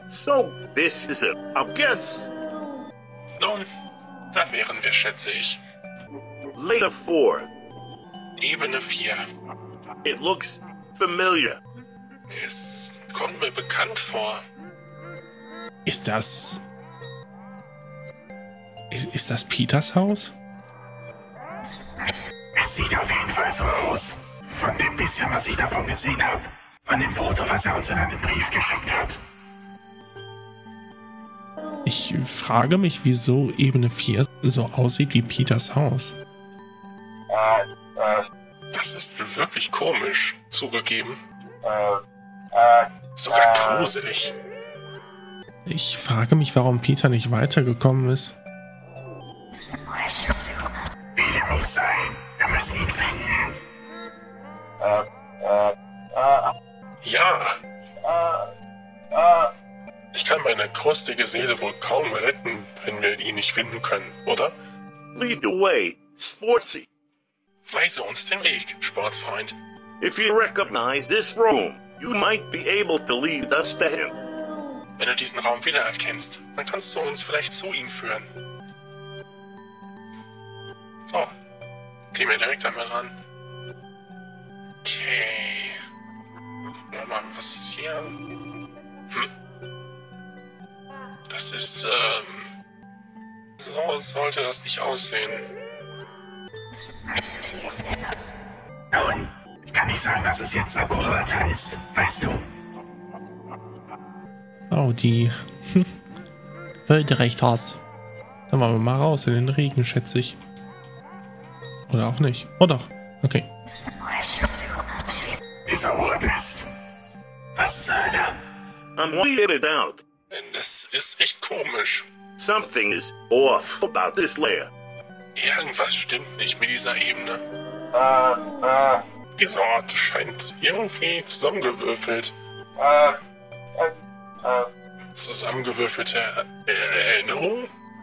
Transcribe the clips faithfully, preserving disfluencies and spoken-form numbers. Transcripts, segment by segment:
So, this is it. I guess. Nun, da wären wir, schätze ich. Layer four. Ebene vier. It looks familiar. Es kommt mir bekannt vor. Ist das... Ist, ist das Peters Haus? Es sieht auf jeden Fall so aus. Von dem bisschen, was ich davon gesehen habe. Von dem Foto, was er uns in einem Brief geschickt hat. Ich frage mich, wieso Ebene vier so aussieht wie Peters Haus. Das ist wirklich komisch, zugegeben. Sogar gruselig. Ich frage mich, warum Peter nicht weitergekommen ist. Wie dem auch sei, wir müssen ihn finden. Ja. Ich kann meine krustige Seele wohl kaum retten, wenn wir ihn nicht finden können, oder? Lead the way, Sportsy. Weise uns den Weg, Sportsfreund. If you recognize this room, you might be able to lead us to him. Wenn du diesen Raum wiedererkennst, dann kannst du uns vielleicht zu ihm führen. So. Gehen wir direkt einmal ran. Okay. Gucken wir mal, was ist hier? Hm? Das ist, ähm... so sollte das nicht aussehen. Nun, ich kann nicht sagen, dass es jetzt akkurat ist, weißt du. Oh, die... Hm. Weil du recht hast. Dann wollen wir mal raus in den Regen, schätze ich. Oder auch nicht. Oh doch. Okay. Dieser Ort ist... Was zur Hölle? I'm weirded out. Das ist echt komisch. Something is off about this layer. Irgendwas stimmt nicht mit dieser Ebene. Dieser Ort scheint irgendwie zusammengewürfelt. Zusammengewürfelte Erinnerungen?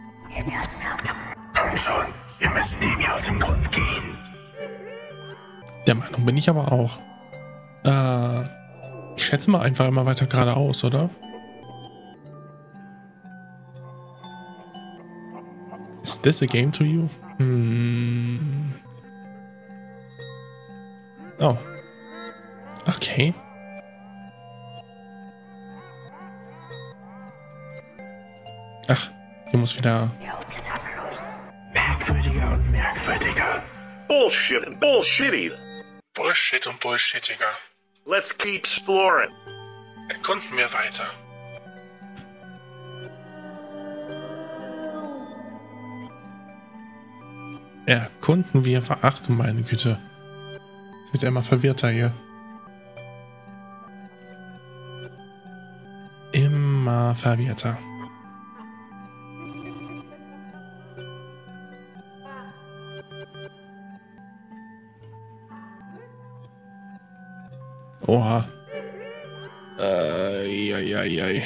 Komm schon, wir müssen dem hier auf den Grund gehen. Der Meinung bin ich aber auch. Äh, ich schätze mal einfach immer weiter geradeaus, oder? Is this a game to you? Hm. Oh. Okay. Ach, hier muss wieder... Merkwürdiger und merkwürdiger. Bullshit and bullshitty. Bullshit und Bullshittiger. Let's keep exploring. Erkunden wir weiter. Erkunden wir... Ach du meine Güte. Wird ja immer verwirrter hier. Immer verwirrter. Oha. Äh, ja, ja, ja.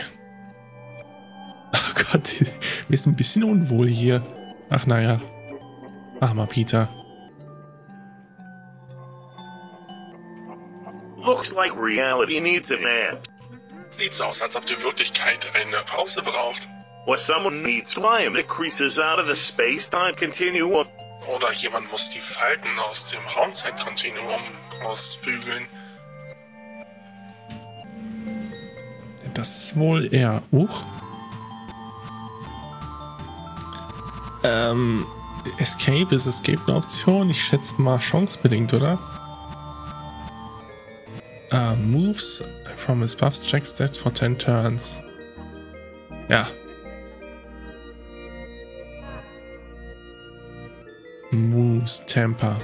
Oh Gott, mir ist ein bisschen unwohl hier. Ach naja. Armer Peter. Looks like reality needs a nap. Sieht so aus, als ob die Wirklichkeit eine Pause braucht. Or someone needs climb that creases out of the space-time continuum. Oder jemand muss die Falten aus dem Raumzeitkontinuum ausbügeln. Das wohl eher. Uch. Ähm, Escape, ist Escape eine Option? Ich schätze mal chancebedingt, oder? Uh, moves from his buffs, check stats for ten turns. Ja. Moves, Temper.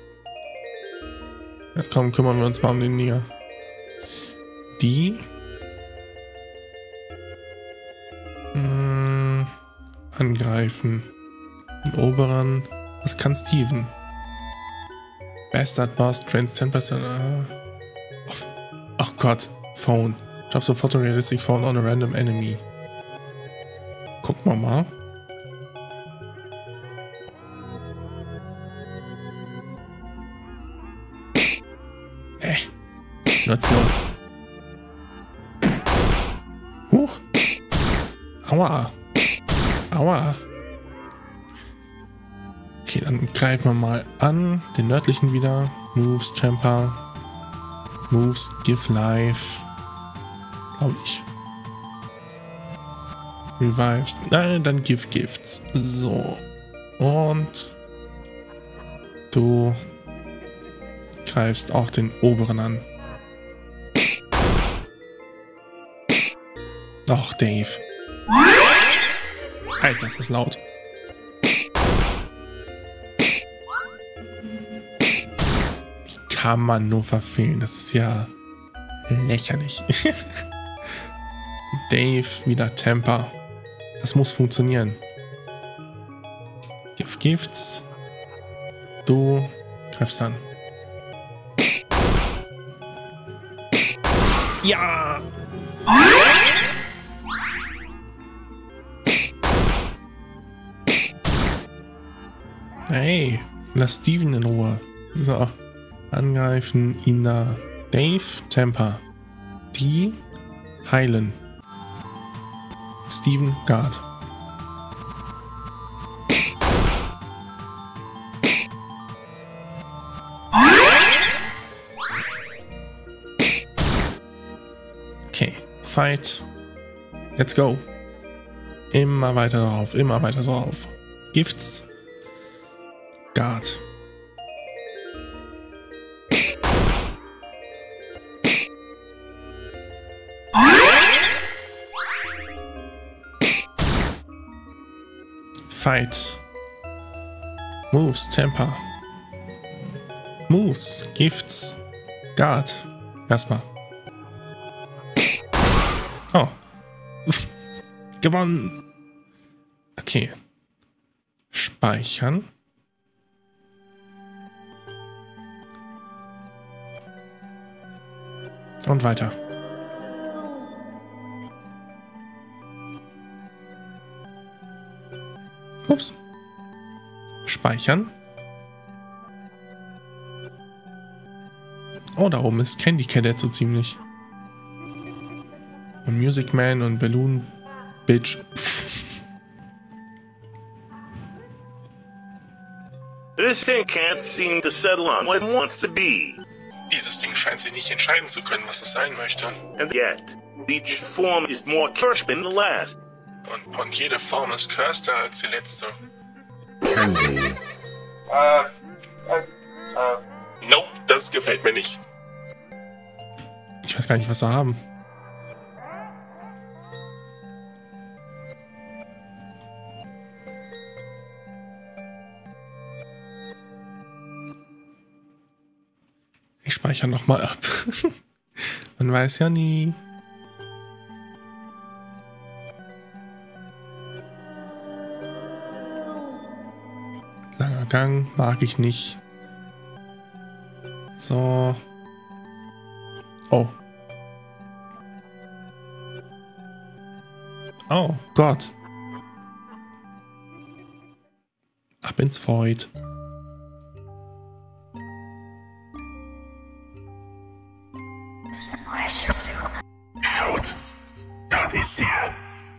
Ja, komm, kümmern wir uns mal um den Nier. Die. Hm, angreifen. Den oberen. Was kann Steven? Bastard Boss, Trends ten percent. Uh, Ach Gott, Phone. Drop a photorealistic phone on a random enemy. Gucken wir mal. Äh, nutzlos. Huch. Aua. Aua. Okay, dann greifen wir mal an. Den nördlichen wieder. Moves, Temper. Moves, Give Life. Glaube ich. Revives. Nein, dann Give Gifts. So. Und du greifst auch den oberen an. Ach, Dave. Alter, das ist laut. Wie kann man nur verfehlen? Das ist ja lächerlich. Dave, wieder Temper. Das muss funktionieren. Give Gifts. Du greifst an. Ja! Hey, lass Steven in Ruhe. So, angreifen, ihn da. Dave, Temper. Die heilen. Steven, Guard. Okay, Fight. Let's go. Immer weiter drauf, immer weiter drauf. Gifts. Guard. Fight. Moves, Temper. Moves, Gifts. Guard. Erstmal. Oh. Gewonnen. Okay. Speichern. Und weiter. Ups. Speichern. Oh, da oben ist Candy Cadet so ziemlich. Und Music Man und Balloon Bitch. This thing can't seem to settle on what it wants to be. Dieses Ding scheint sich nicht entscheiden zu können, was es sein möchte. And yet, each form is more cursed than the last. Und, und jede Form ist curster als die letzte. Candy. Nope, das gefällt mir nicht. Ich weiß gar nicht, was wir haben. Ich speichere nochmal ab. Man weiß ja nie. Langer Gang, mag ich nicht. So. Oh. Oh Gott. Ab ins Void. Schaut, dort ist er.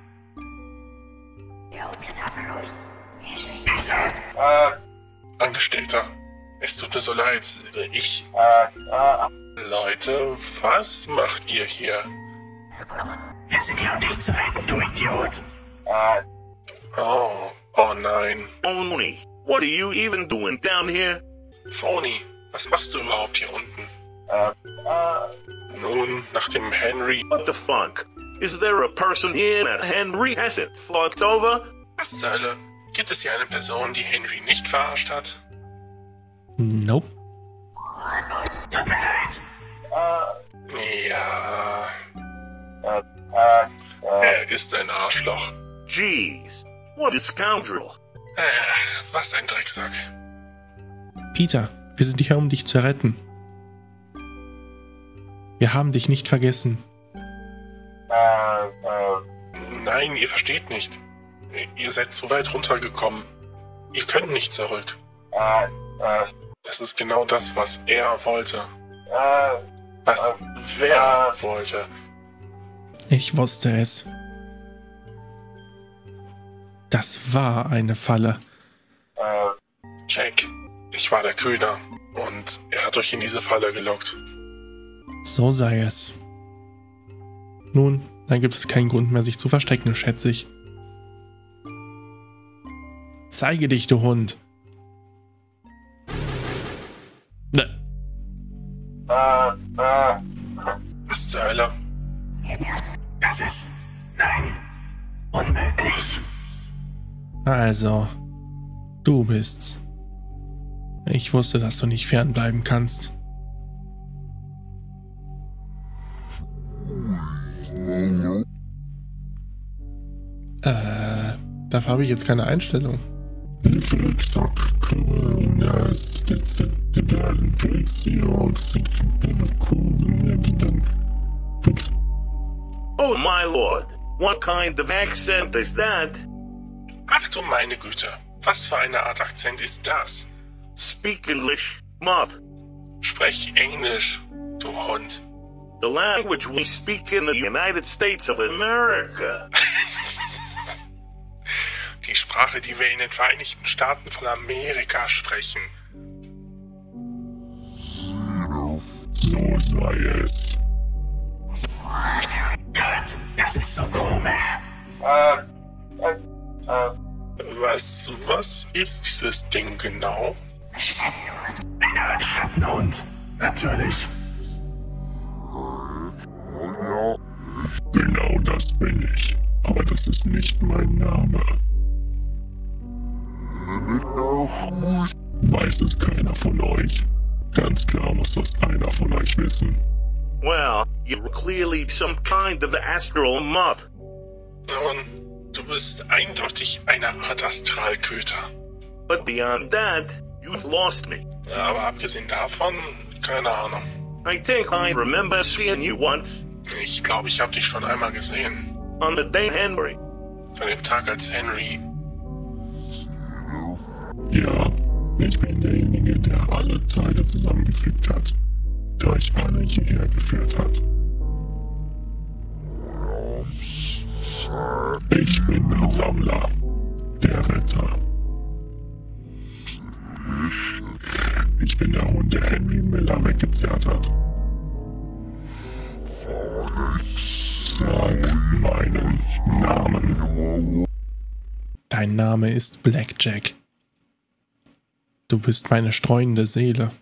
Peter. Angestellter, es tut mir so leid. Ich... Leute, was macht ihr hier? Wir sind ja nicht zu retten, du Idiot. Oh, oh nein. Only, what are you even doing down here? Phony, was machst du überhaupt hier unten? Nun, nach dem Henry... What the fuck? Is there a person here that Henry hasn't fucked over? Was zur Hölle? Gibt es hier eine Person, die Henry nicht verarscht hat? Nope. Tut mir leid. Ja... Er ist ein Arschloch. Jeez, what a scoundrel. Äh, was ein Drecksack. Peter, wir sind hier, um dich zu retten. Wir haben dich nicht vergessen. Nein, ihr versteht nicht. Ihr seid zu weit runtergekommen. Ihr könnt nicht zurück. Das ist genau das, was er wollte. Was wer wollte. Ich wusste es. Das war eine Falle. Jack, ich war der Köder und er hat euch in diese Falle gelockt. So sei es. Nun, dann gibt es keinen Grund mehr, sich zu verstecken, schätze ich. Zeige dich, du Hund. Ne. Was zur Hölle? Das ist... Nein. Unmöglich. Also, du bist's. Ich wusste, dass du nicht fernbleiben kannst. Äh, dafür habe ich jetzt keine Einstellung. Oh my lord, what kind of accent is that? Ach du meine Güte, was für eine Art Akzent ist das? Speak English, Moth. Sprech Englisch, du Hund. The language we speak in the United States of America. Die Sprache, die wir in den Vereinigten Staaten von Amerika sprechen. So sei es. Gott, das ist so komisch. Was, was ist dieses Ding genau? Eine Art Schattenhund, natürlich. Genau das bin ich. Aber das ist nicht mein Name. Weiß es keiner von euch? Ganz klar muss das einer von euch wissen. Well, you're clearly some kind of astral moth. Nun, du bist eindeutig eine Art Astralköter. But beyond that, you've lost me. Aber abgesehen davon, keine Ahnung. I think I remember seeing you once. Ich glaube, ich habe dich schon einmal gesehen. On the day Henry. An dem Tag, als Henry... Ja, ich bin derjenige, der alle Teile zusammengefügt hat. Der euch alle hierher geführt hat. Ich bin der Sammler. Der Retter. Ich bin der Hund, der Henry Miller weggezerrt hat. Sag meinen Namen. Dein Name ist Blackjack. Du bist meine streunende Seele.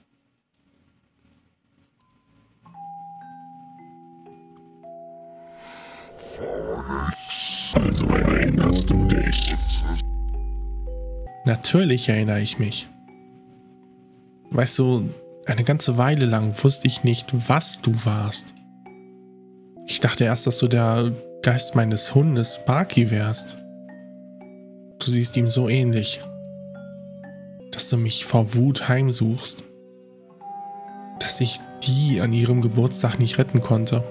Also erinnerst du dich? Natürlich erinnere ich mich. Weißt du, eine ganze Weile lang wusste ich nicht, was du warst. Ich dachte erst, dass du der Geist meines Hundes Sparky wärst. Du siehst ihm so ähnlich. Dass du mich vor Wut heimsuchst. Dass ich die an ihrem Geburtstag nicht retten konnte.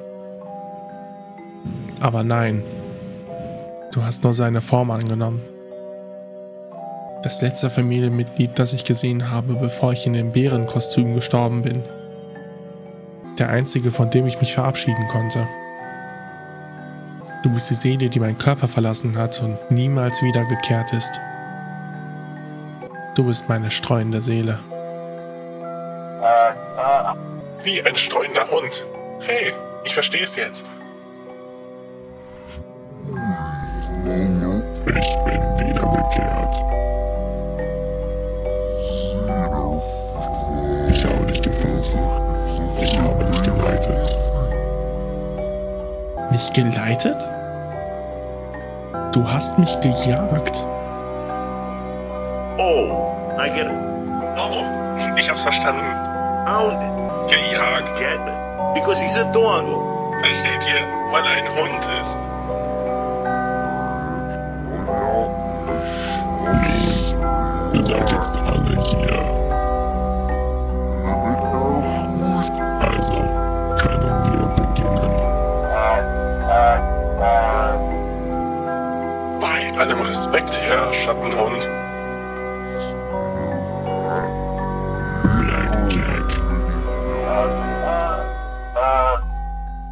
Aber nein. Du hast nur seine Form angenommen. Das letzte Familienmitglied, das ich gesehen habe, bevor ich in dem Bärenkostüm gestorben bin. Der einzige, von dem ich mich verabschieden konnte. Du bist die Seele, die meinen Körper verlassen hat und niemals wiedergekehrt ist. Du bist meine streunende Seele. Wie ein streunender Hund. Hey, ich verstehe es jetzt. Ich bin wiedergekehrt. Ich habe dich gefunden. Ich habe dich geleitet. Mich geleitet? Du hast mich gejagt. Oh, I get it. Oh, ich hab's verstanden. Hounded. Gejagt. Get it. Because he's a dog. Versteht ihr? Weil er ein Hund ist. Ihr seid jetzt alle hier. Also können wir beginnen. Bei allem Respekt, Herr Schattenhund. Blackjack.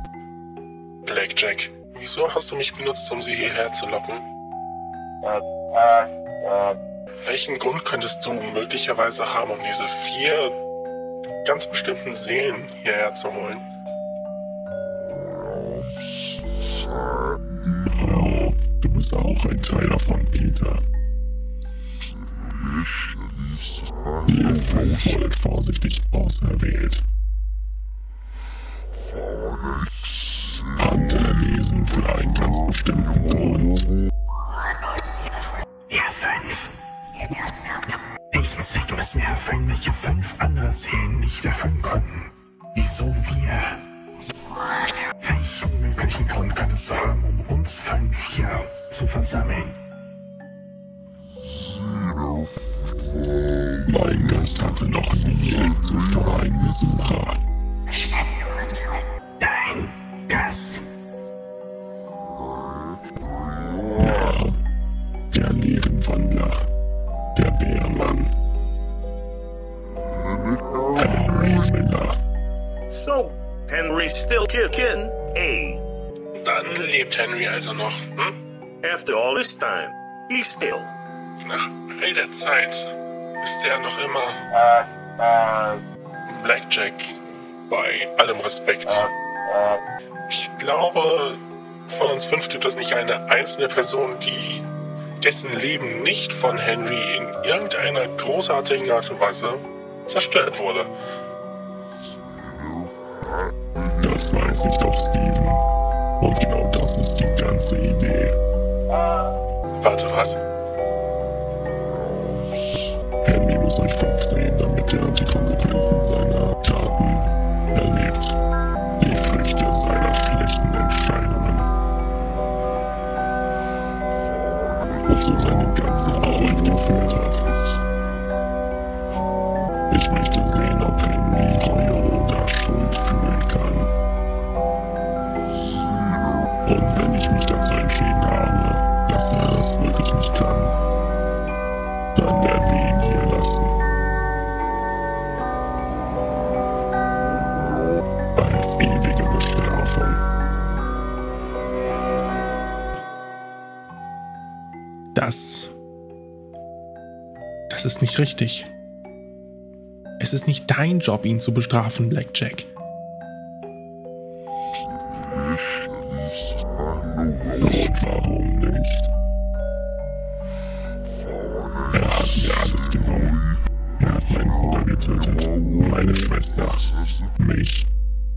Blackjack, wieso hast du mich benutzt, um sie hierher zu locken? Welchen Grund könntest du möglicherweise haben, um diese vier ganz bestimmten Seelen hierher zu holen? Oh, du bist auch ein Teil davon, Peter. Ihr Fünf wurdet vorsichtig auserwählt. Hunter lesen für einen ganz bestimmten Grund. Wir fünf. Welchen Zweck müssen wir erfüllen, welche fünf andere Seelen nicht erfüllen konnten? Wieso wir? Welchen möglichen Grund kann es haben, um uns fünf hier zu versammeln? Mein Gast hatte noch nie zuvor einen Besucher. Dein Gast. Ja, der Leerenwandler, der Bärenmann. Henry Miller. So, Henry still kicking, eh? Dann lebt Henry also noch, hm? After all this time, he's still. Nach all der Zeit ist er noch immer Blackjack, bei allem Respekt. Ich glaube, von uns fünf gibt es nicht eine einzelne Person, die dessen Leben nicht von Henry in irgendeiner großartigen Art und Weise zerstört wurde. Das weiß ich doch, Steven. Und genau das ist die ganze Idee. Warte, was? Henry muss euch fünf sehen, damit er die Konsequenzen seiner Taten erlebt. Die Früchte seiner schlechten Entscheidungen. Wozu seine ganze Arbeit geführt hat. Ich möchte sehen, ob Henry Reue oder Schuld fühlen kann. Und wenn ich mich dazu entschieden habe, dass er das wirklich nicht kann, dann werden wir ihn hier lassen. Als ewige Bestrafung. Das. Das ist nicht richtig. Es ist nicht dein Job, ihn zu bestrafen, Blackjack. Und warum nicht? Er hat mir alles genommen. Er hat meinen Bruder getötet, meine Schwester, mich.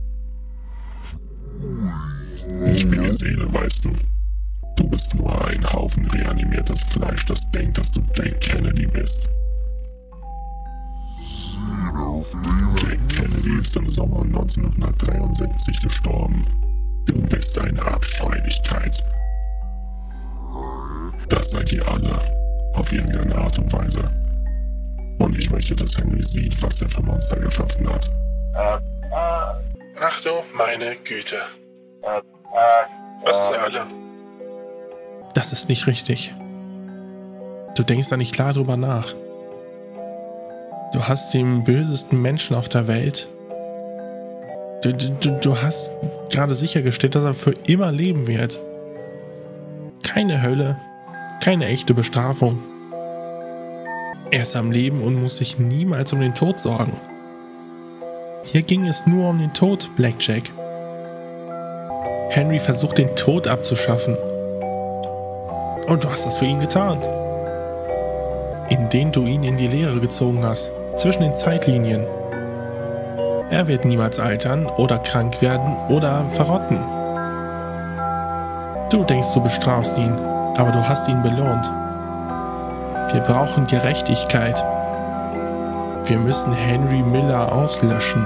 Ich bin die Seele, weißt du. Du bist nur ein Haufen reanimiertes Fleisch, das denkt, dass du Jake Kennedy bist. Jake Kennedy ist im Sommer neunzehnhundertdreiundsiebzig gestorben. Du bist eine Abscheulichkeit. Das seid ihr alle, auf irgendeine Art und Weise. Und ich möchte, dass Henry sieht, was er für Monster geschaffen hat. Ach du meine Güte. Was zur Hölle? Das ist nicht richtig. Du denkst da nicht klar drüber nach. Du hast den bösesten Menschen auf der Welt. Du, du, du hast gerade sichergestellt, dass er für immer leben wird. Keine Hölle, keine echte Bestrafung. Er ist am Leben und muss sich niemals um den Tod sorgen. Hier ging es nur um den Tod, Blackjack. Henry versucht, den Tod abzuschaffen. Und du hast das für ihn getan. Indem du ihn in die Leere gezogen hast, zwischen den Zeitlinien. Er wird niemals altern oder krank werden oder verrotten. Du denkst, du bestrafst ihn, aber du hast ihn belohnt. Wir brauchen Gerechtigkeit. Wir müssen Henry Miller auslöschen.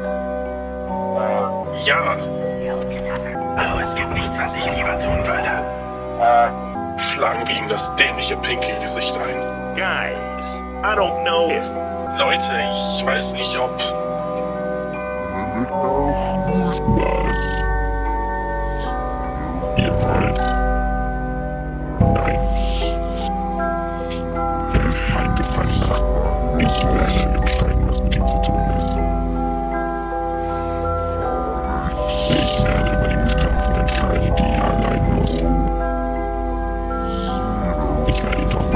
Ja, Oh, es gibt nichts, was ich lieber tun würde. schlagen wir ihm das dämliche pinke Gesicht ein. Guys, I don't know if... Leute, ich weiß nicht, ob... Was? Ihr wollt? Nein. Er ist mein Gefangener. Ich werde entscheiden, was mit ihm zu tun ist. Ich werde über die Strafen entscheiden, die er erleiden muss. Ich werde ihn doch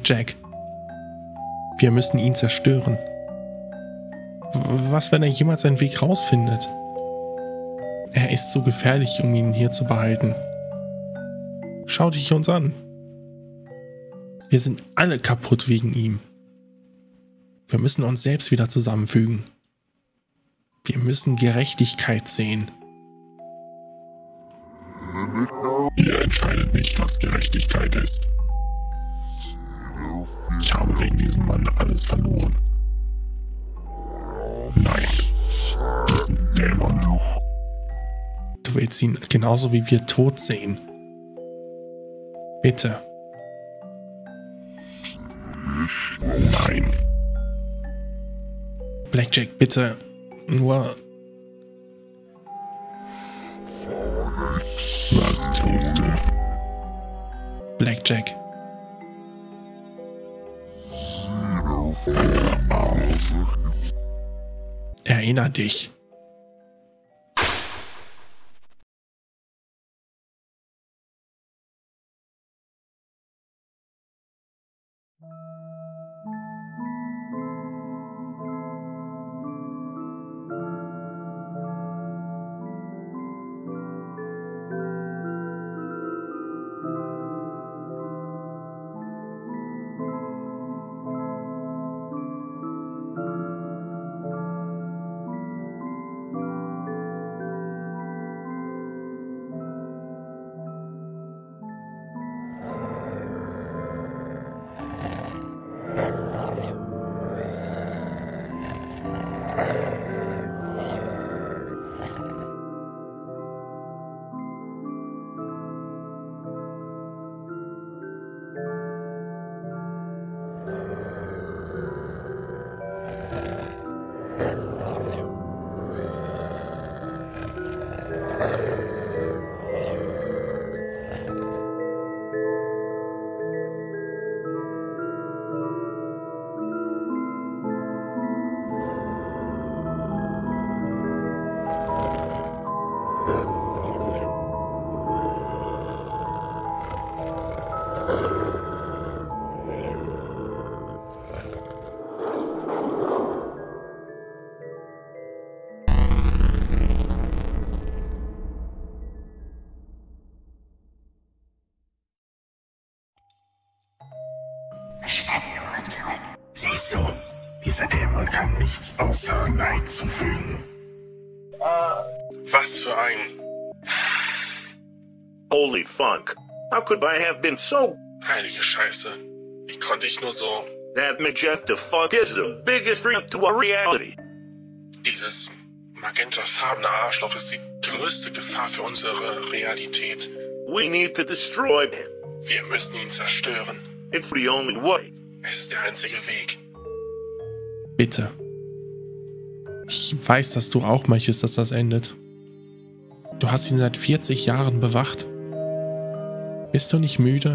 Blackjack. Wir müssen ihn zerstören. W- Was, wenn er jemals einen Weg rausfindet? Er ist zu gefährlich, um ihn hier zu behalten. Schau dich uns an. Wir sind alle kaputt wegen ihm. Wir müssen uns selbst wieder zusammenfügen. Wir müssen Gerechtigkeit sehen. Ihr entscheidet nicht, was Gerechtigkeit ist. Ich habe wegen diesem Mann alles verloren. Nein, diesen Dämon. Du willst ihn genauso wie wir tot sehen. Bitte. Nein. Blackjack, bitte. Nur... Was tust du? Blackjack. Erinner dich. Siehst du, dieser Dämon kann nichts außer Leid zufügen. Was für ein... Holy fuck. How could I have been so... Heilige Scheiße. Wie konnte ich nur so... That magenta fuck is the biggest threat to our reality. Dieses magentafarbene Arschloch ist die größte Gefahr für unsere Realität. We need to destroy him. Wir müssen ihn zerstören. It's the only way. Es ist der einzige Weg. Bitte. Ich weiß, dass du auch möchtest, dass das endet. Du hast ihn seit vierzig Jahren bewacht. Bist du nicht müde?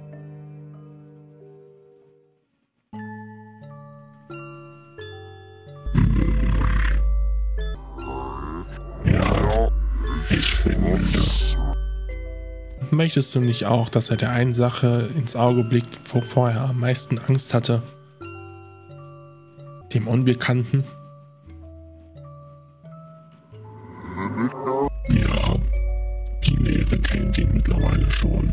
Ja, ich bin müde. Möchtest du nicht auch, dass er der einen Sache ins Auge blickt, wovor er am meisten Angst hatte? Dem Unbekannten? Ja, die Leere kennt ihn mittlerweile schon.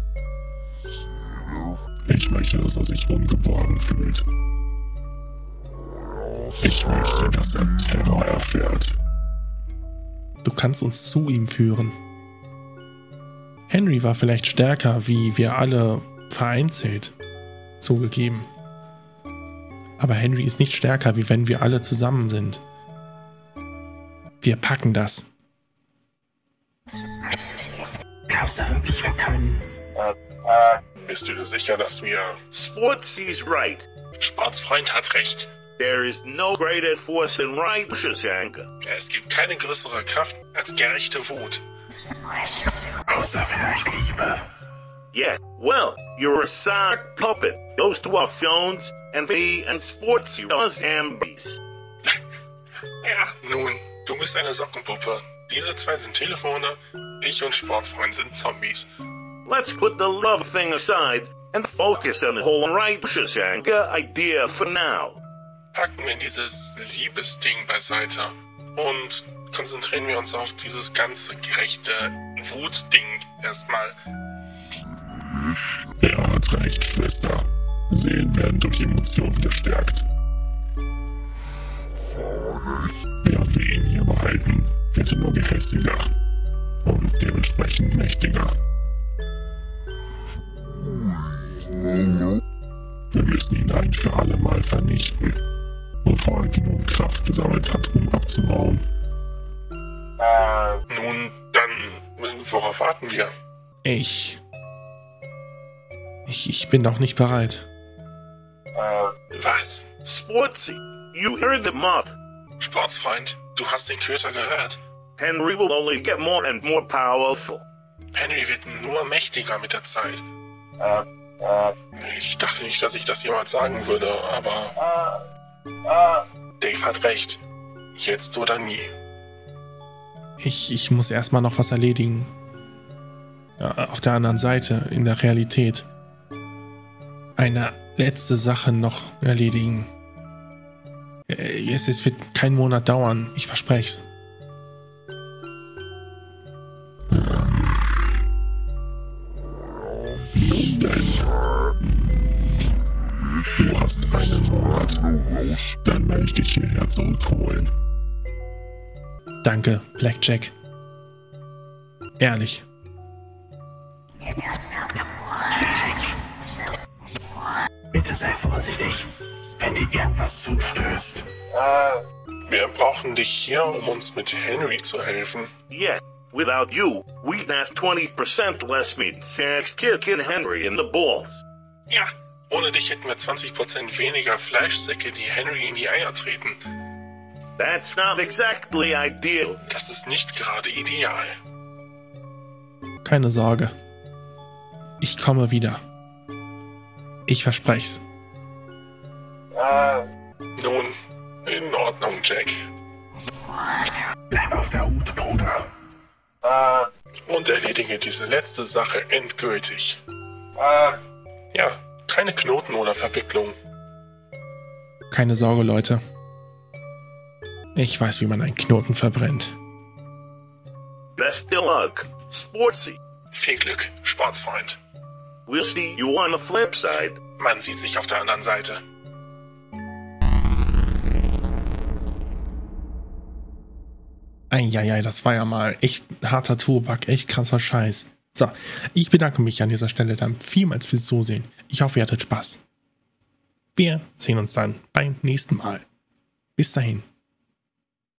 Ich möchte, dass er sich ungeborgen fühlt. Ich möchte, dass er Terror erfährt. Du kannst uns zu ihm führen. Henry war vielleicht stärker, wie wir alle vereinzelt. Zugegeben. Aber Henry ist nicht stärker, wie wenn wir alle zusammen sind. Wir packen das. Glaubst du wirklich, wir können? Bist du dir sicher, dass wir... Sportsy's right. Sportsfreund hat recht. There is no greater force than righteous anger. Es gibt keine größere Kraft als gerechte Wut. Außer vielleicht Liebe. Yeah, well, you're a sock puppet. Those two are phones, and me and Sportsy are zombies. Ja, nun, du bist eine Sockenpuppe. Diese zwei sind Telefone, ich und Sportsfreund sind Zombies. Let's put the love thing aside and focus on the whole righteous anger idea for now. Packen wir dieses Liebesding beiseite und konzentrieren wir uns auf dieses ganze gerechte Wutding erstmal. Er hat recht, Schwester. Seelen werden durch Emotionen gestärkt. Während wir ihn hier behalten, wird er nur gehässiger und dementsprechend mächtiger. Wir müssen ihn ein für alle Mal vernichten, bevor er genug Kraft gesammelt hat, um abzuhauen. Nun, dann, worauf warten wir? Ich... Ich, ich bin doch nicht bereit. Was? Sportsy, you heard the mob. Sportsfreund, du hast den Köter gehört. Henry will only get more and more powerful. Henry wird nur mächtiger mit der Zeit. Ich dachte nicht, dass ich das jemals sagen würde, aber... Dave hat recht. Jetzt oder nie. Ich, ich muss erstmal noch was erledigen. Ja, auf der anderen Seite, in der Realität. Eine letzte Sache noch erledigen. Es, es wird keinen Monat dauern, ich verspreche es. Nun denn. Du hast einen Monat. Dann werde ich dich hierher zurückholen. Danke, Blackjack. Ehrlich. Bitte sei vorsichtig, wenn dir irgendwas zustößt. Wir brauchen dich hier, um uns mit Henry zu helfen. Yeah, without you, we'd have twenty percent less meat sacks kicking Henry in the balls. Ja, ohne dich hätten wir zwanzig Prozent weniger Fleischsäcke, die Henry in die Eier treten. That's not exactly ideal. Das ist nicht gerade ideal. Keine Sorge. Ich komme wieder. Ich verspreche es. Nun, in Ordnung, Jack. Bleib auf der Hut, Bruder. Und erledige diese letzte Sache endgültig. Ja, keine Knoten oder Verwicklung. Keine Sorge, Leute. Ich weiß, wie man einen Knoten verbrennt. Best of luck, Sportsy. Viel Glück, Sportsfreund. We'll see you on the flip side. Man sieht sich auf der anderen Seite. Eieiei, das war ja mal echt harter Tobak, echt krasser Scheiß. So, ich bedanke mich an dieser Stelle dann vielmals fürs Zusehen. Ich hoffe, ihr hattet Spaß. Wir sehen uns dann beim nächsten Mal. Bis dahin.